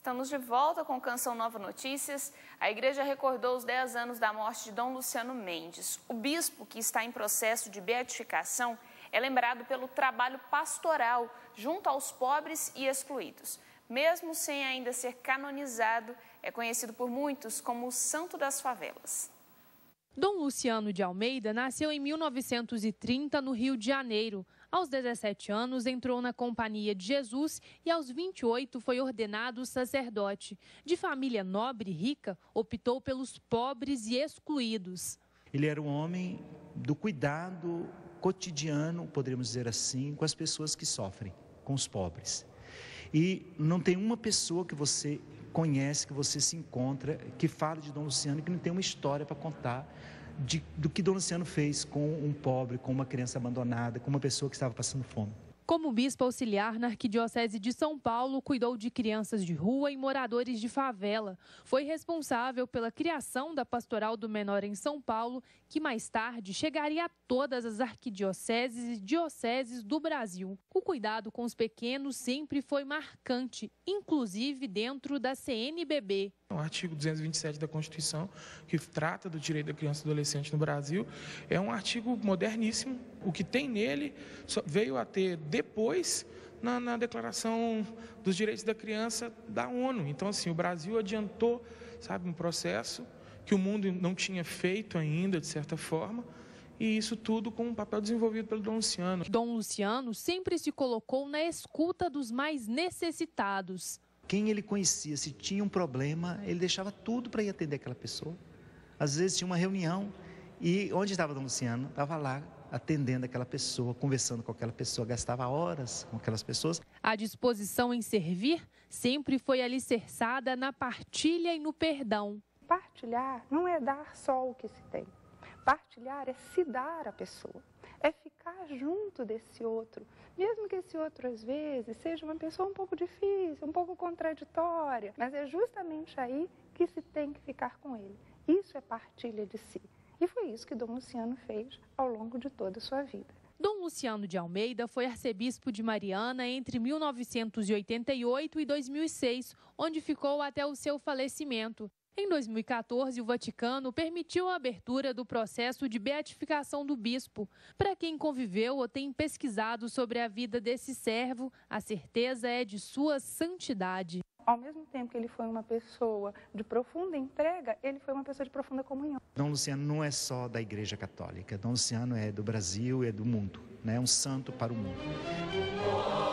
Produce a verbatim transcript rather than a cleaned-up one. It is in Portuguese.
Estamos de volta com Canção Nova Notícias. A igreja recordou os dez anos da morte de Dom Luciano Mendes. O bispo, que está em processo de beatificação, é lembrado pelo trabalho pastoral junto aos pobres e excluídos. Mesmo sem ainda ser canonizado, é conhecido por muitos como o Santo das Favelas. Dom Luciano de Almeida nasceu em mil novecentos e trinta no Rio de Janeiro. Aos dezessete anos, entrou na Companhia de Jesus e aos vinte e oito foi ordenado sacerdote. De família nobre e rica, optou pelos pobres e excluídos. Ele era um homem do cuidado cotidiano, poderíamos dizer assim, com as pessoas que sofrem, com os pobres. E não tem uma pessoa que você conhece, que você se encontra, que fala de Dom Luciano, que não tem uma história para contar de, do que Dom Luciano fez com um pobre, com uma criança abandonada, com uma pessoa que estava passando fome. Como bispo auxiliar na Arquidiocese de São Paulo, cuidou de crianças de rua e moradores de favela. Foi responsável pela criação da Pastoral do Menor em São Paulo, que mais tarde chegaria a todas as arquidioceses e dioceses do Brasil. O cuidado com os pequenos sempre foi marcante, inclusive dentro da C N B B. O artigo duzentos e vinte e sete da Constituição, que trata do direito da criança e do adolescente no Brasil, é um artigo moderníssimo. O que tem nele veio a ter depois na, na Declaração dos Direitos da Criança da ONU. Então, assim, o Brasil adiantou, sabe, um processo que o mundo não tinha feito ainda, de certa forma, e isso tudo com um papel desenvolvido pelo Dom Luciano. Dom Luciano sempre se colocou na escuta dos mais necessitados. Quem ele conhecia, se tinha um problema, ele deixava tudo para ir atender aquela pessoa. Às vezes tinha uma reunião e onde estava Dom Luciano? Estava lá atendendo aquela pessoa, conversando com aquela pessoa, gastava horas com aquelas pessoas. A disposição em servir sempre foi alicerçada na partilha e no perdão. Partilhar não é dar só o que se tem. Partilhar é se dar à pessoa, é ficar junto desse outro, mesmo que esse outro às vezes seja uma pessoa um pouco difícil, um pouco contraditória, mas é justamente aí que se tem que ficar com ele. Isso é partilha de si. E foi isso que Dom Luciano fez ao longo de toda a sua vida. Dom Luciano de Almeida foi arcebispo de Mariana entre mil novecentos e oitenta e oito e dois mil e seis, onde ficou até o seu falecimento. Em dois mil e quatorze, o Vaticano permitiu a abertura do processo de beatificação do bispo. Para quem conviveu ou tem pesquisado sobre a vida desse servo, a certeza é de sua santidade. Ao mesmo tempo que ele foi uma pessoa de profunda entrega, ele foi uma pessoa de profunda comunhão. Dom Luciano não é só da Igreja Católica. Dom Luciano é do Brasil e é do mundo, né? É um santo para o mundo.